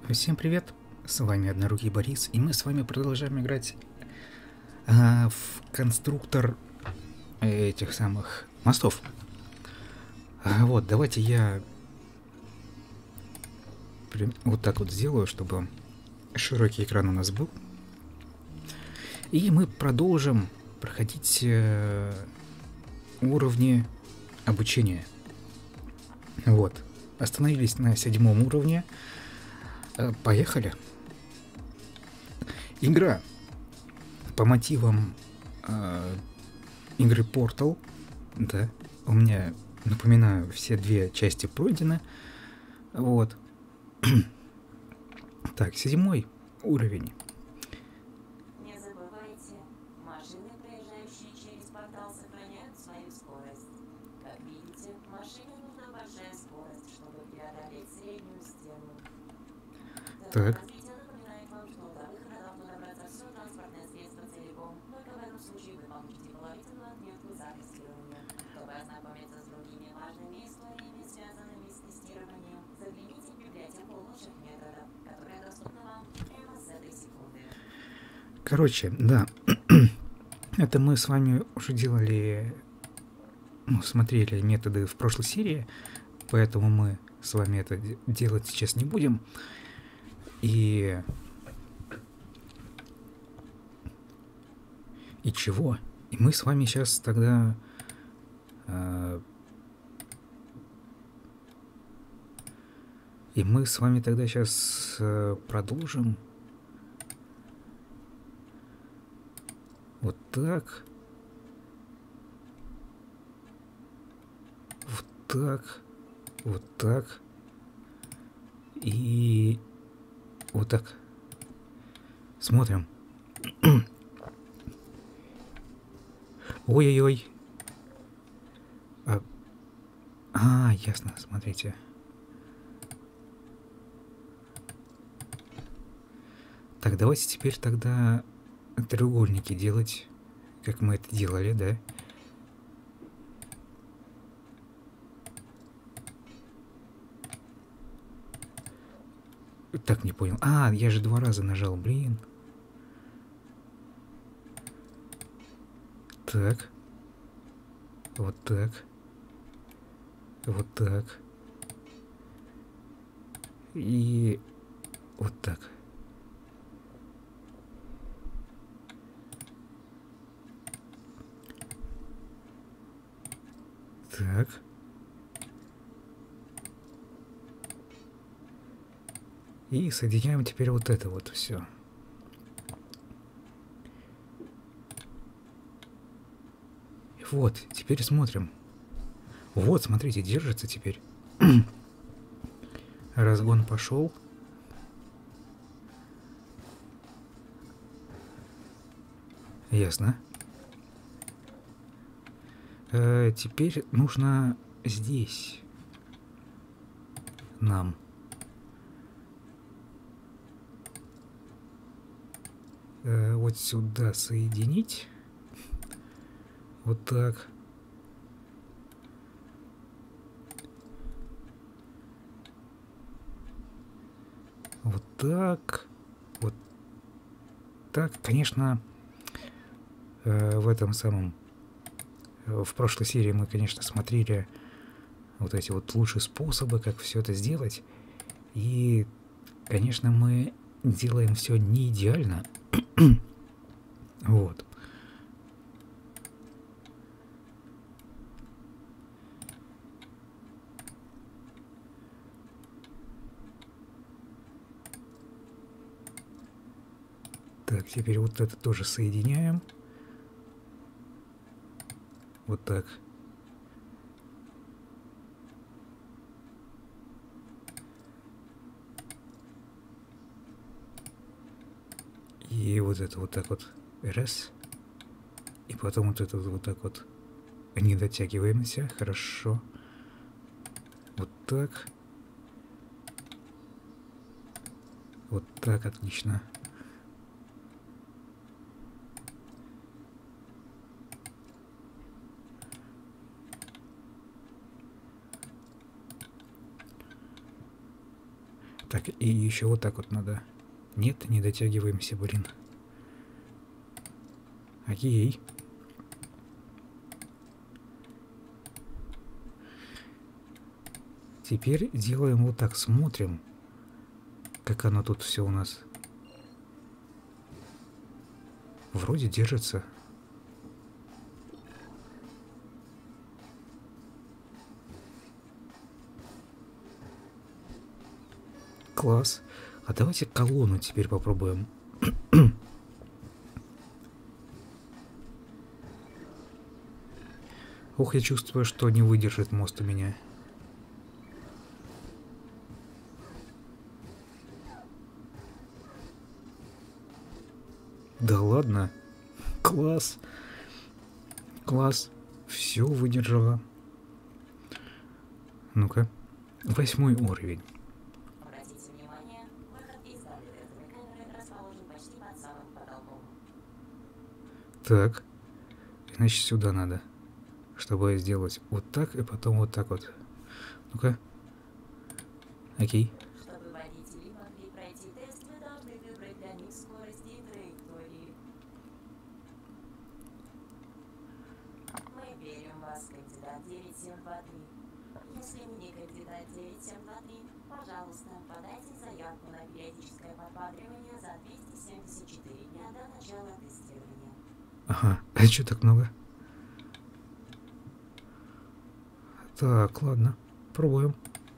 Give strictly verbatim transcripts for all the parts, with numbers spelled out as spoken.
Всем привет, с вами Однорукий Борис, и мы с вами продолжаем играть а, в конструктор этих самых мостов. А, вот, давайте я при- вот так вот сделаю, чтобы широкий экран у нас был. И мы продолжим проходить э, уровни обучения. Вот, остановились на седьмом уровне. Э, поехали. Игра по мотивам э, игры Portal, да, у меня, напоминаю, все две части пройдены, вот. Так, седьмой уровень. Не забывайте, машины, проезжающие через портал, сохраняют свою скорость. Как видите, машине нужна большая скорость, чтобы преодолеть среднюю стену. Такое Так, развитие напоминает вам, что до выхода должно добраться все транспортное средство целиком, только в этом случае вы получите положительную отметку за тестирование. Чтобы ознакомиться с другими важными историями, связанными с тестированием, загляните в библиотеку лучших методов, которая доступна вам прямо с этой секунды. короче, да, это мы с вами уже делали, ну, смотрели методы в прошлой серии, поэтому мы с вами это де- делать сейчас не будем. И... И чего? И мы с вами сейчас тогда... э, и мы с вами тогда сейчас продолжим. Вот так. Вот так. Вот так. И вот так. Смотрим. Ой-ой-ой. А, а, ясно, смотрите. Так, давайте теперь тогда треугольники делать, как мы это делали, да? Так, не понял. А, я же два раза нажал, блин. Так. Вот так. Вот так. И вот так. Так. И соединяем теперь вот это вот все. Вот, теперь смотрим. Вот, смотрите, держится теперь. Разгон пошел. Ясно. Э, теперь нужно здесь нам э, вот сюда соединить. Вот так. Вот так. Вот так. Конечно, э, в этом самом... э, в прошлой серии мы, конечно, смотрели вот эти вот лучшие способы, как все это сделать. И, конечно, мы делаем все не идеально. Вот. Так, теперь вот это тоже соединяем. Вот так. И вот это вот так вот. Раз. И потом вот это вот так вот. Не дотягиваемся. Хорошо. Вот так. Вот так, отлично. Так, и еще вот так вот надо. Нет, не дотягиваемся, блин. Окей. Теперь делаем вот так, смотрим, как оно тут все у нас. Вроде держится. Класс. А давайте колонну теперь попробуем. Ох, я чувствую, что не выдержит мост у меня. Да ладно. Класс. Класс. Все выдержала. Ну-ка. Восьмой уровень. Обратите внимание, выход из даблюдетовой камеры расположен почти под самым потолком. Так. Значит, сюда надо. Чтобы сделать вот так и потом вот так вот. Ну-ка. Окей. Чтобы водители могли пройти тест, вы должны выбрать для них скорости и траектории. Мы верим в вас, кандидат девять семь два три. Если вы не кандидат девять семь два три, пожалуйста, подайте заявку на периодическое подбадривание за двести семьдесят четыре дня до начала тестирования. Ага. А что так много? Так, ладно. Пробуем.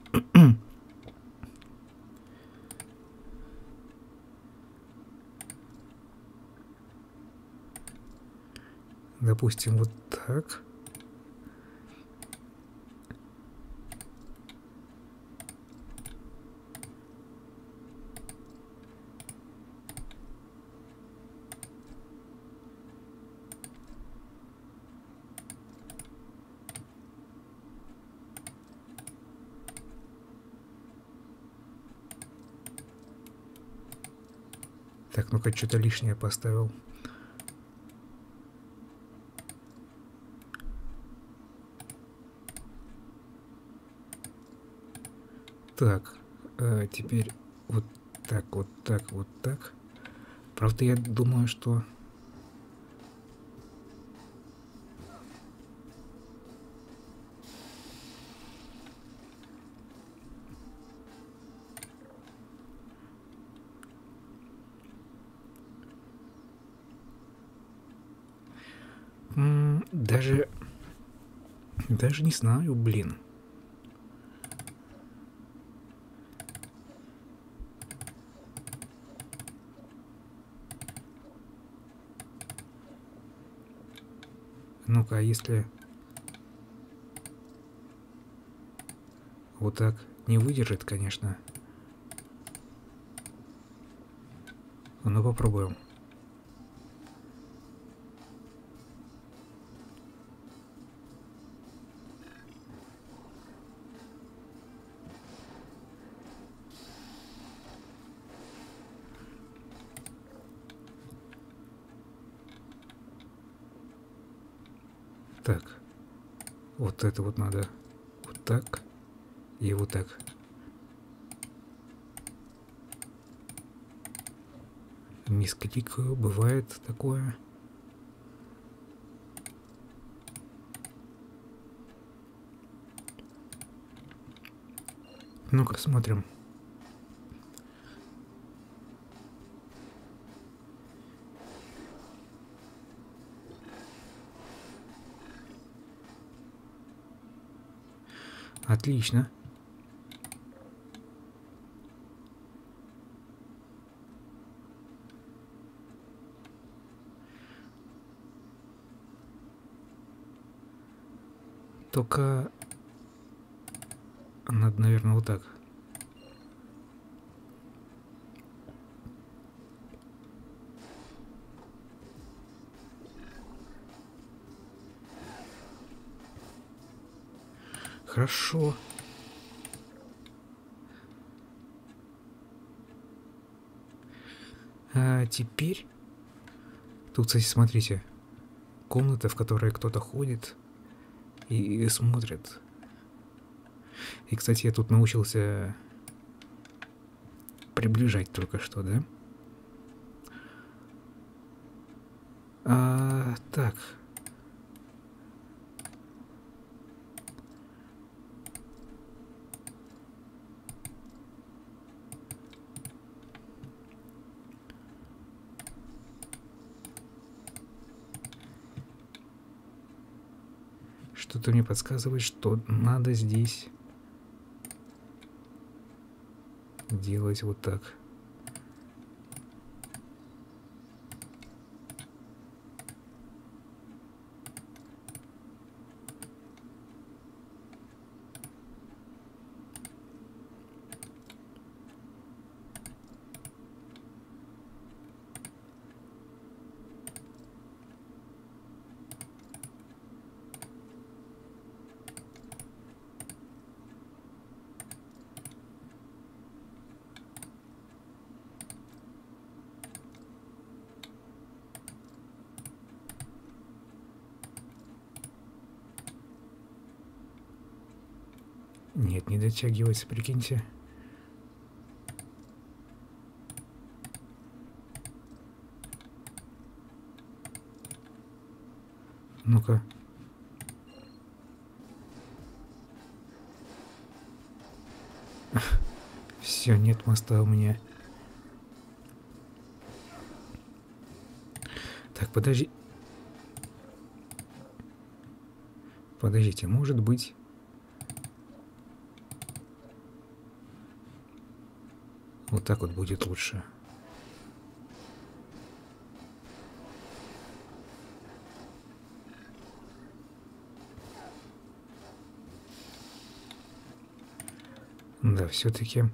Допустим, вот так. Так, ну-ка, что-то лишнее поставил. Так, а теперь вот так, вот так, вот так. Правда, я думаю, что... М, даже... Даже не знаю, блин. Ну-ка, а если... Вот так не выдержит, конечно. Ну, попробуем. Так. Вот это вот надо вот так и вот так. Мискликаю, бывает такое. Ну-ка, смотрим. Отлично. Только надо, наверное, вот так. Хорошо. А теперь... Тут, кстати, смотрите. Комната, в которой кто-то ходит и, и смотрит. И, кстати, я тут научился приближать только что, да? А, так. Что-то мне подсказывает, что надо здесь делать вот так. Нет, не дотягивается, прикиньте. Ну-ка. Все, нет моста у меня. Так, подожди. Подождите, может быть... Вот так вот будет лучше. Да, все-таки...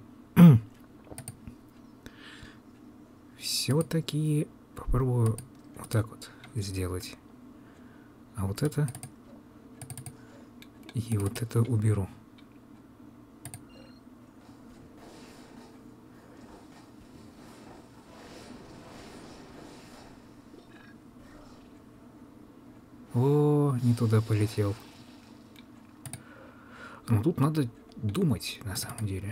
Все-таки попробую вот так вот сделать. А вот это... И вот это уберу. О, не туда полетел. Ну, тут надо думать, на самом деле.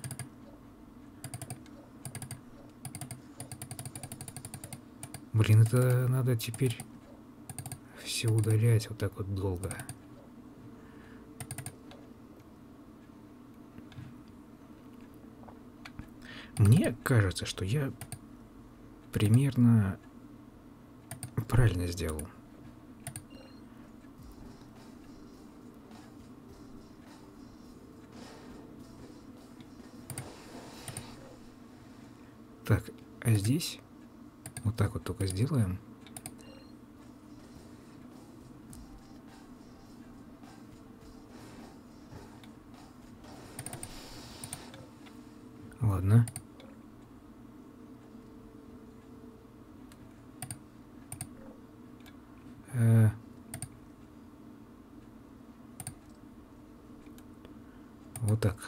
Блин, это надо теперь все удалять вот так вот долго. Мне кажется, что я примерно правильно сделал. Так, а здесь вот так вот только сделаем. Ладно. Э, вот так.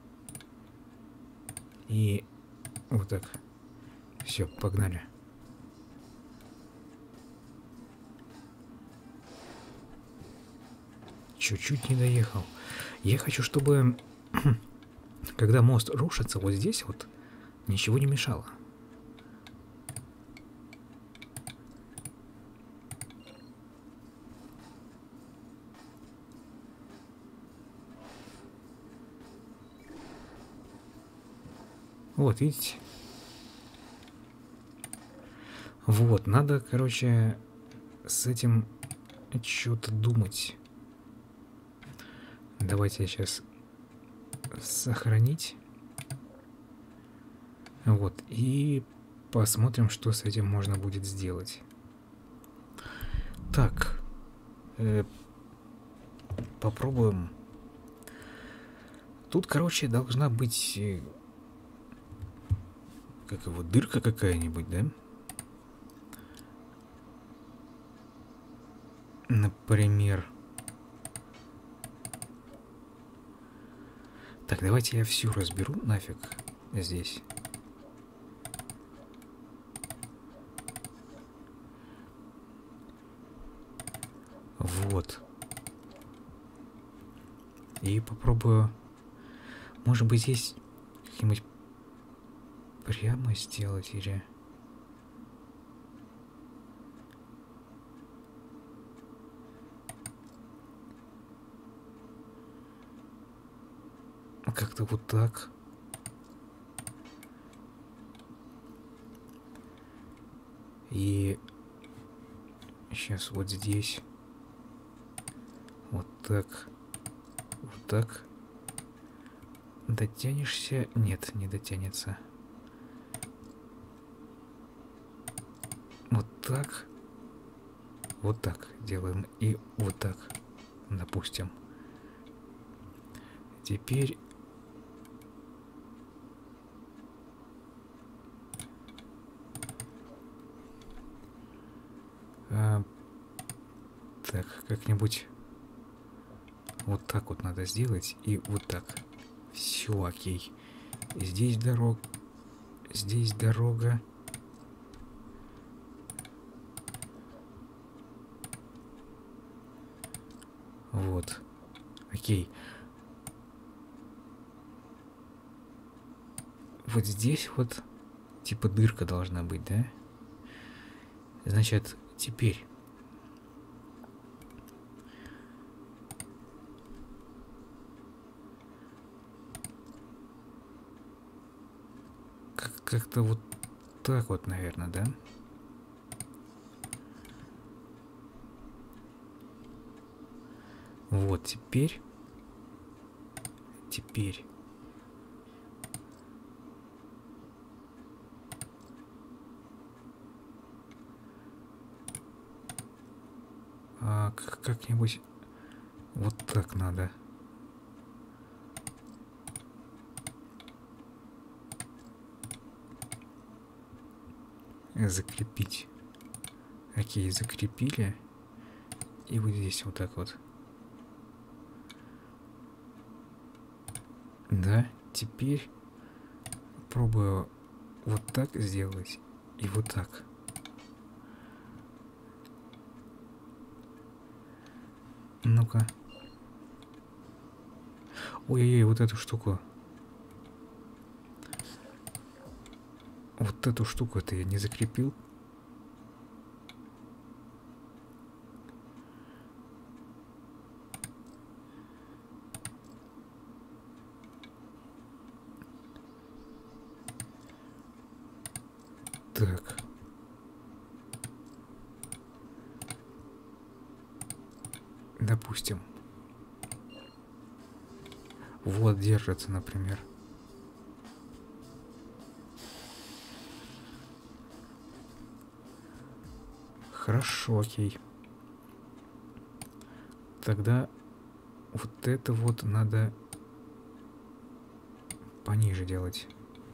И вот так. Все, погнали. Чуть-чуть не доехал. Я хочу, чтобы, когда мост рушится, вот здесь вот ничего не мешало. Вот, видите? Вот, надо, короче, с этим что-то думать. Давайте я сейчас сохранить. Вот, и посмотрим, что с этим можно будет сделать. Так, э, попробуем. Тут, короче, должна быть, э, как его, дырка какая-нибудь, да? Например. Так, давайте я всю разберу нафиг здесь. Вот. И попробую. Может быть, здесь какие-нибудь прямо сделать или... Как-то вот так. И сейчас вот здесь. Вот так. Вот так. Дотянешься? Нет, не дотянется. Вот так. Вот так делаем. И вот так. Допустим. Теперь... А, так, как-нибудь... Вот так вот надо сделать. И вот так. Все, окей. Здесь дорога. Здесь дорога. Вот. Окей. Вот здесь вот типа дырка должна быть, да? Значит, теперь... Как-то вот так вот, наверное, да? Вот, теперь... Теперь... А, как-нибудь... Вот так надо. Закрепить. Окей, закрепили. И вот здесь вот так вот. Да, теперь пробую вот так сделать и вот так. Ну-ка. Ой-ой-ой, вот эту штуку. Вот эту штуку-то я не закрепил. Так. Допустим. Вот держится, например. Хорошо, окей. Тогда вот это вот надо пониже делать.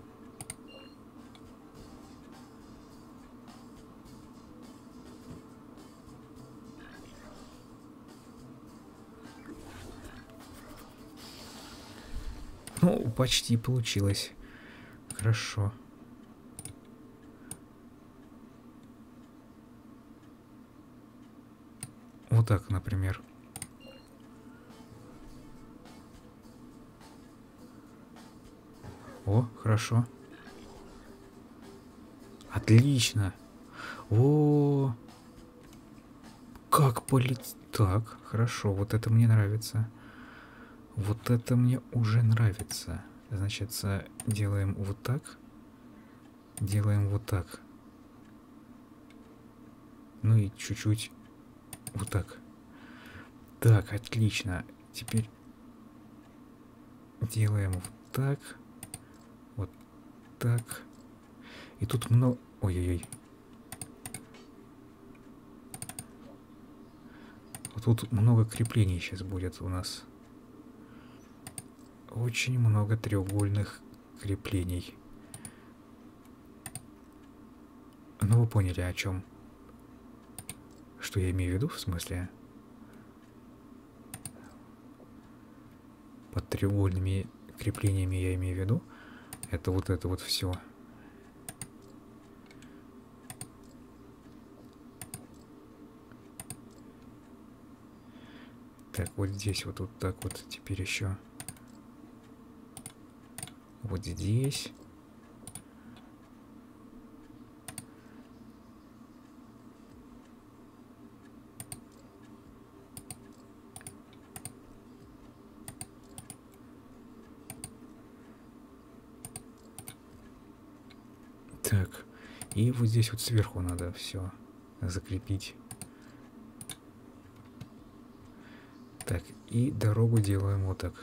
Ну, почти получилось. Хорошо. Вот так, например. О, хорошо. Отлично. О, как полетит. Так, хорошо. Вот это мне нравится. Вот это мне уже нравится. Значит, делаем вот так. Делаем вот так. Ну и чуть-чуть вот так. Так, отлично. Теперь делаем вот так. Вот так. И тут много... Ой-ой-ой. Вот тут много креплений сейчас будет у нас. Очень много треугольных креплений. Ну, вы поняли, о чем. Что я имею в виду, в смысле? Под треугольными креплениями я имею в виду. Это вот это вот все. Так, вот здесь вот, вот так вот. Теперь еще. Вот здесь. Так, и вот здесь вот сверху надо все закрепить. Так, и дорогу делаем вот так.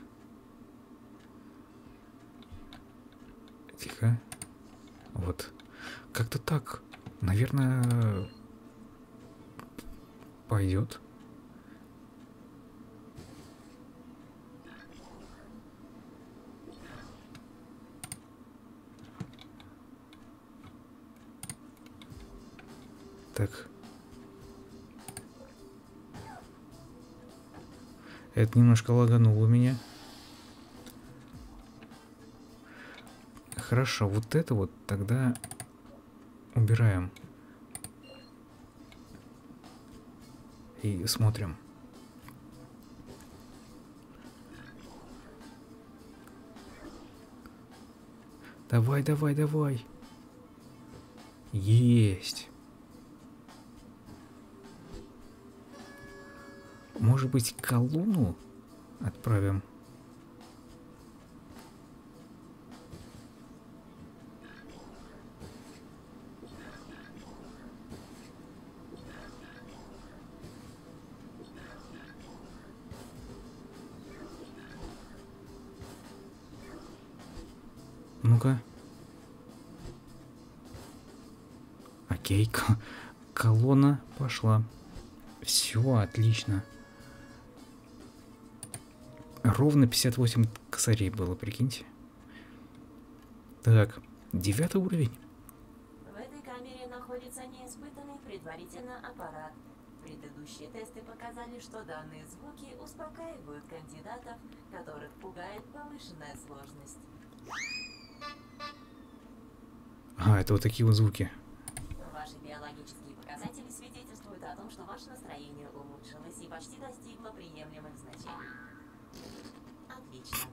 Тихо. Вот. Как-то так. Наверное, пойдет. Так. Это немножко лагануло меня. Хорошо, вот это вот тогда убираем. И смотрим. Давай, давай, давай. Есть. Может быть, колонну отправим? Ну-ка. Окей, колонна пошла. Все, отлично. Ровно пятьдесят восемь косарей было, прикиньте. Так, девятый уровень. В этой камере находится неиспытанный предварительно аппарат. Предыдущие тесты показали, что данные звуки успокаивают кандидатов, которых пугает повышенная сложность. А, это вот такие вот звуки. Ваши биологические показатели свидетельствуют о том, что ваше настроение улучшилось и почти достигло приемлемых значений. Отлично.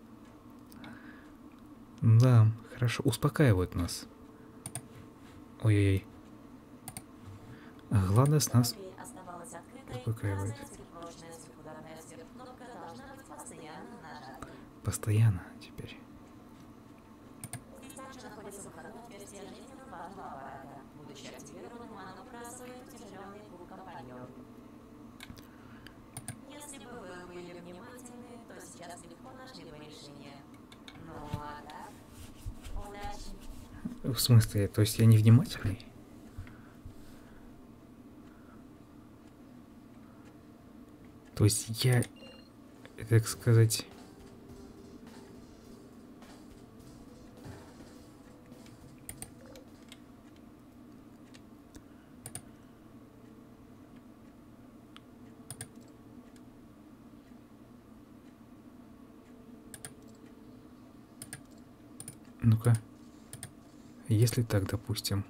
Да, хорошо, успокаивают нас. Ой-ой-ой. Гладос нас оставалась открытой, успокаивает. прочная секундарная кнопка должна быть постоянно нажатой. Постоянно теперь. Здесь также находится выходное отверстие жизненно важного аппарата. Будучи активированным, оно пробрасывает утяжеленный компаньон. Если бы вы были внимательны, то сейчас легко нашли бы решение. Ну а так, удачи. В смысле, то есть я невнимательный? То есть я, так сказать... Ну-ка. Если так, допустим.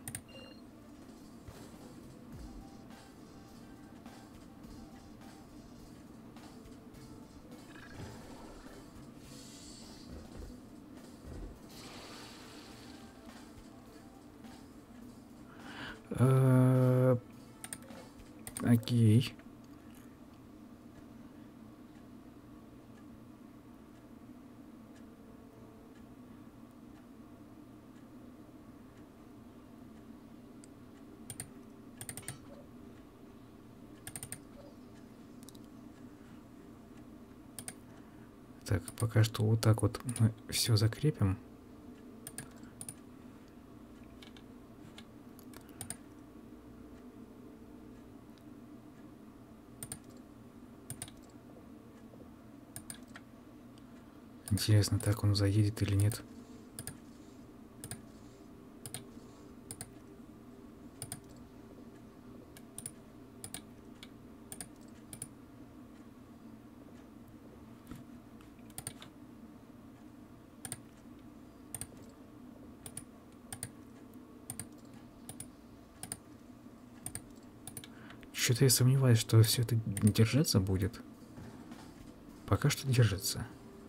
А, окей. Так, пока что вот так вот мы все закрепим. Интересно, так он заедет или нет. Что-то я сомневаюсь, что все это держаться будет. Пока что держится.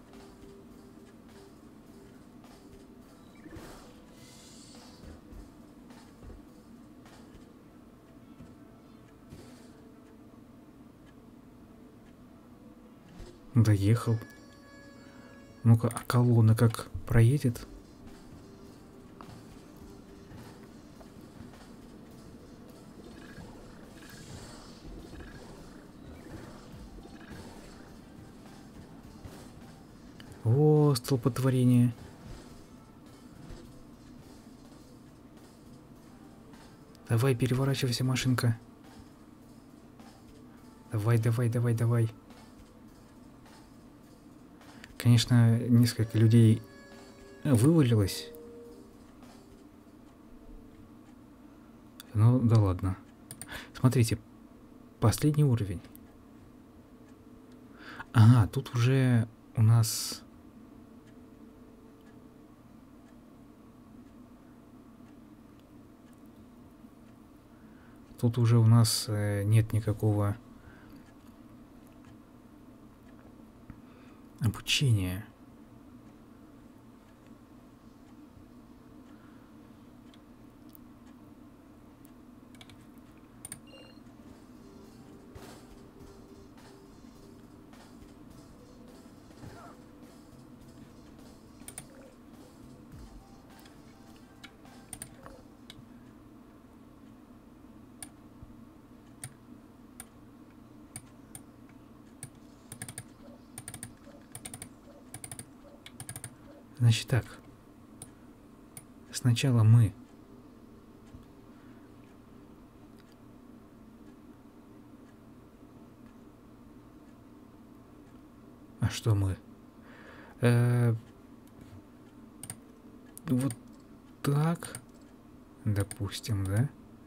Доехал. Ну-ка, а колонна как проедет? такого столпотворения. Давай, переворачивайся, машинка. Давай, давай, давай, давай. Конечно, несколько людей вывалилось. Ну, да ладно. Смотрите, последний уровень. Ага, тут уже у нас... Тут уже у нас э, нет никакого обучения. Значит так. Сначала мы А что мы? Э-э- вот так, допустим, да?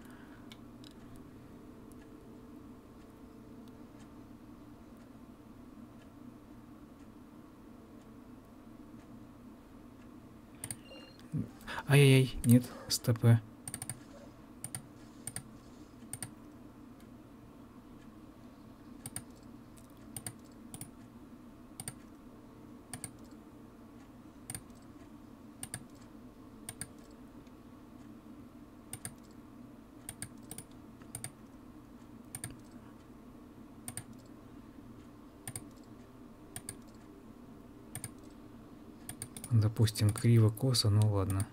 Ай-яй-яй, нет, стопэ. Допустим, криво-косо, ну ладно.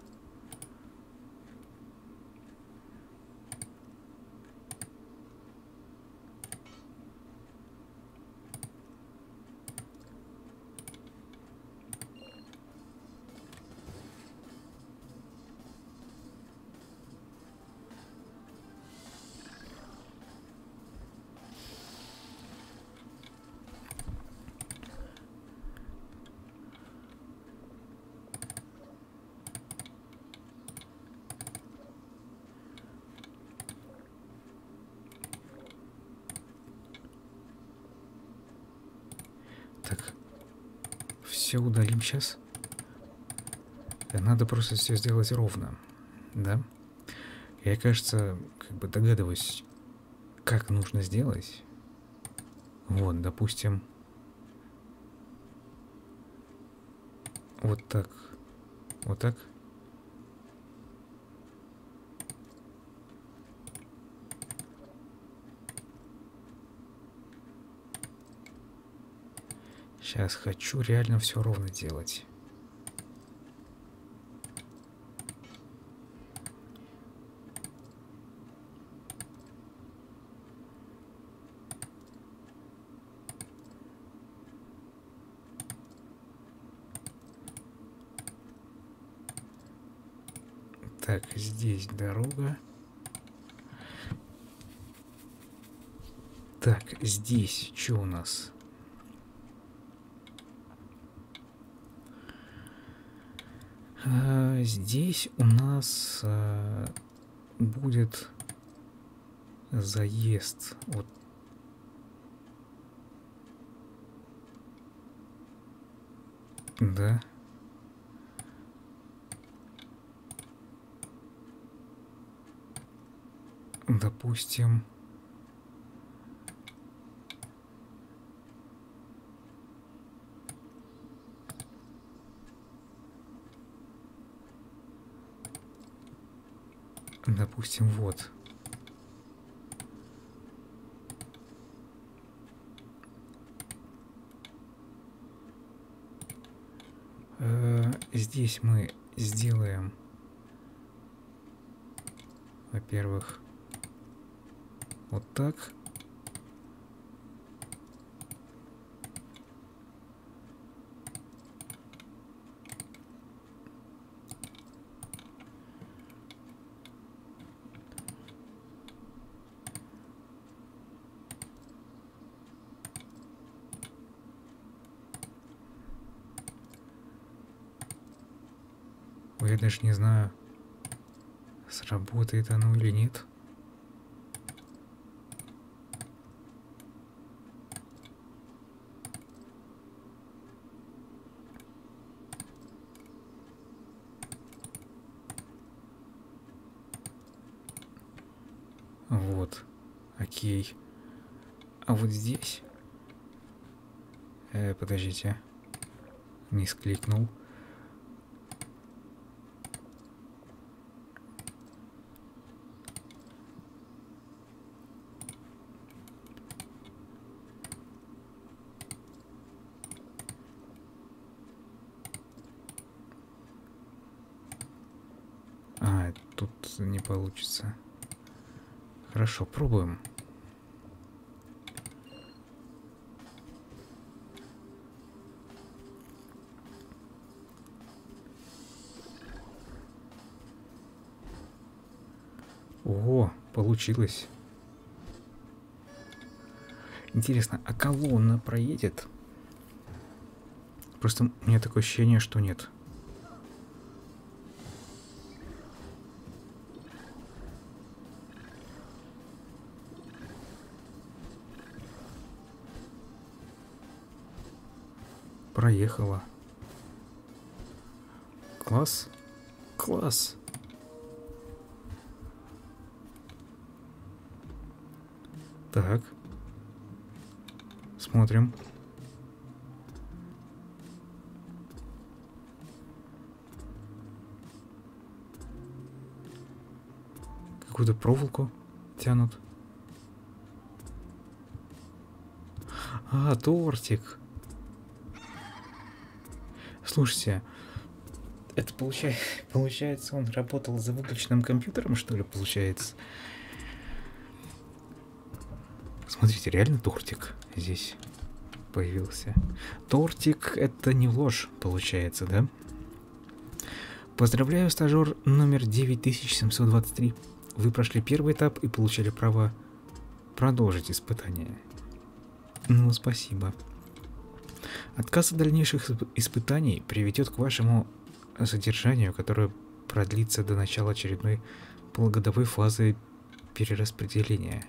Так, все удалим сейчас. Надо просто все сделать ровно, да? Я, кажется, как бы догадываюсь, как нужно сделать. Вот, допустим, вот так, вот так. Сейчас хочу реально все ровно делать. Так, здесь дорога. Так, здесь что у нас? А, здесь у нас а, будет заезд. Вот. Да. Допустим. Допустим, вот. Э, здесь мы сделаем, во-первых, вот так. я даже не знаю, сработает оно или нет. Вот, окей. А вот здесь... Э, подождите. Не скликнул. А, тут не получится. Хорошо, пробуем. О, получилось. Интересно, а колонна проедет? Просто у меня такое ощущение, что нет. Проехала. Класс. Класс. Так. Смотрим. Какую-то проволоку тянут. А, тортик. Слушайте, это получается, получается, он работал за выключенным компьютером, что ли, получается? Смотрите, реально тортик здесь появился. Тортик — это не ложь, получается, да? Поздравляю, стажер номер девять тысяч семьсот двадцать три. Вы прошли первый этап и получили право продолжить испытание. Ну, спасибо. Отказ от дальнейших испытаний приведет к вашему задержанию, которое продлится до начала очередной полугодовой фазы перераспределения.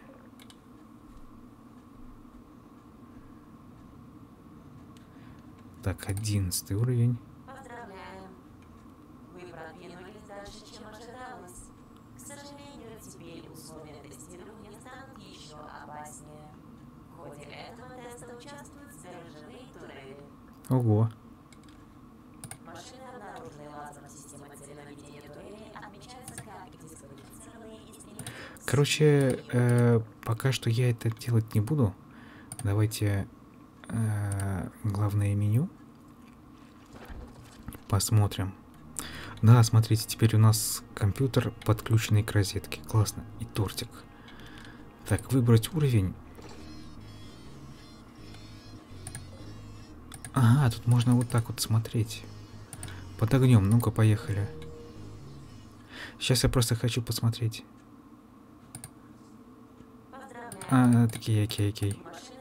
Так, одиннадцатый уровень. Поздравляем. Вы продвинулись дальше, чем ожидалось. К сожалению, теперь условия тестирования станут еще опаснее. В ходе этого теста участвуют сторожевые турели. Ого. Машины, обнаруженные лазерной системой целенаведения турелей, отмечаются как дисквалифицированные и стремятся... Короче, э, пока что я это делать не буду. Давайте э, главное меню посмотрим. Да, смотрите, теперь у нас компьютер подключенный к розетке. Классно. И тортик. Так, выбрать уровень. Ага, тут можно вот так вот смотреть. Под огнем. Ну-ка, поехали. Сейчас я просто хочу посмотреть. А, такие, окей, окей.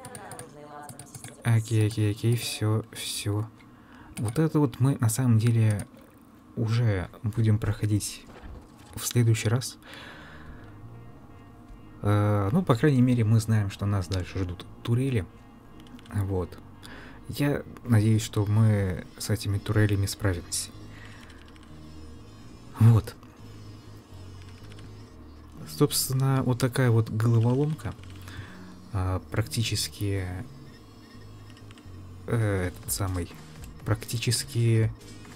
Окей, окей, окей, все, все. Вот это вот мы на самом деле уже будем проходить в следующий раз. Э, ну, по крайней мере, мы знаем, что нас дальше ждут турели. Вот. Я надеюсь, что мы с этими турелями справимся. Вот. Собственно, вот такая вот головоломка. А, практически... Э, этот самый... Практически...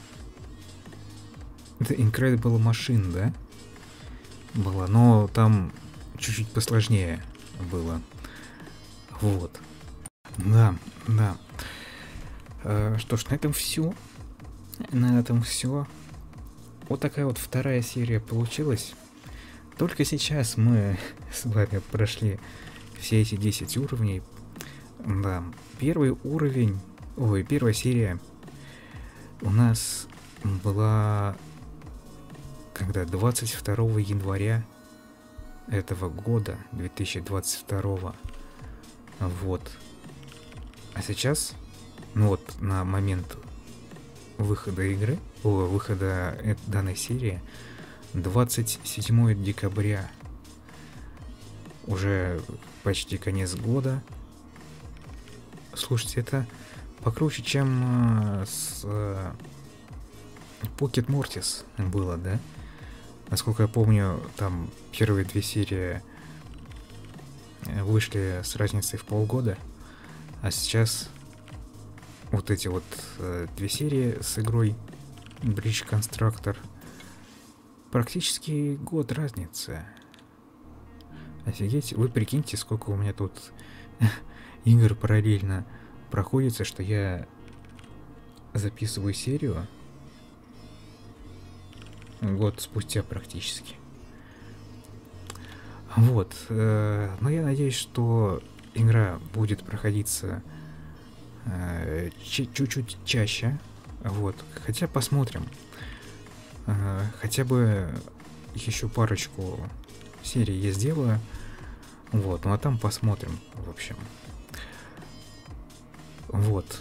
Это Incredible Machine, да? Было, но там чуть-чуть посложнее было. Вот. Да, да. Э, что ж, на этом все. На этом все. Вот такая вот вторая серия получилась. Только сейчас мы с вами прошли все эти десять уровней. Да, первый уровень, ой, первая серия у нас была когда двадцать второго января этого года, две тысячи двадцать второго. Вот. А сейчас, ну вот на момент выхода игры, о, выхода э- данной серии двадцать седьмое декабря. Уже почти конец года. Слушайте, это покруче, чем э, с э, Pocket Mortis было, да? Насколько я помню, там первые две серии вышли с разницей в полгода, а сейчас вот эти вот э, две серии с игрой Bridge Constructor практически год разницы. Офигеть, вы прикиньте, сколько у меня тут игр параллельно проходится, что я записываю серию год спустя практически. Вот, э, но я надеюсь, что игра будет проходиться э, чуть-чуть чаще. Вот, хотя посмотрим. Э, хотя бы еще парочку серий я сделаю. Вот, ну а там посмотрим, в общем. Вот.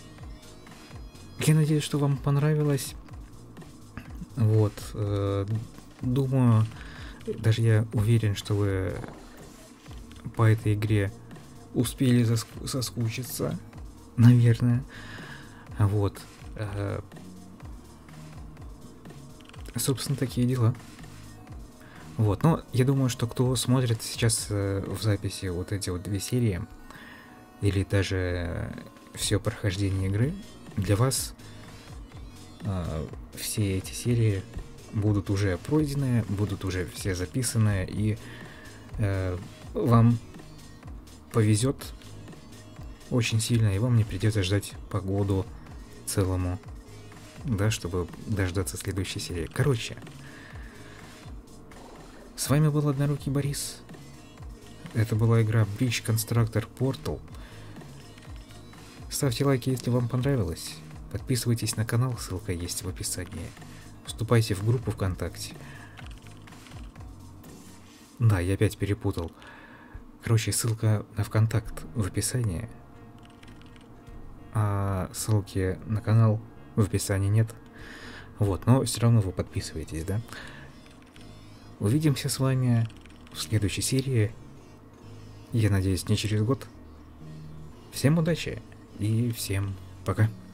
Я надеюсь, что вам понравилось. Вот. Э, думаю, даже я уверен, что вы по этой игре успели заск- соскучиться. Наверное. Вот. Э, собственно, такие дела. Вот, но я думаю, что кто смотрит сейчас э, в записи вот эти вот две серии, или даже э, все прохождение игры, для вас э, все эти серии будут уже пройдены, будут уже все записаны, и э, вам повезет очень сильно, и вам не придется ждать по году целому, да, чтобы дождаться следующей серии. Короче, с вами был Однорукий Борис. Это была игра Bridge Constructor Portal. Ставьте лайки, если вам понравилось. Подписывайтесь на канал, ссылка есть в описании. Вступайте в группу ВКонтакте. Да, я опять перепутал. Короче, ссылка на ВКонтакт в описании. А ссылки на канал в описании нет. Вот, но все равно вы подписываетесь, да? Увидимся с вами в следующей серии. Я надеюсь, не через год. Всем удачи и всем пока.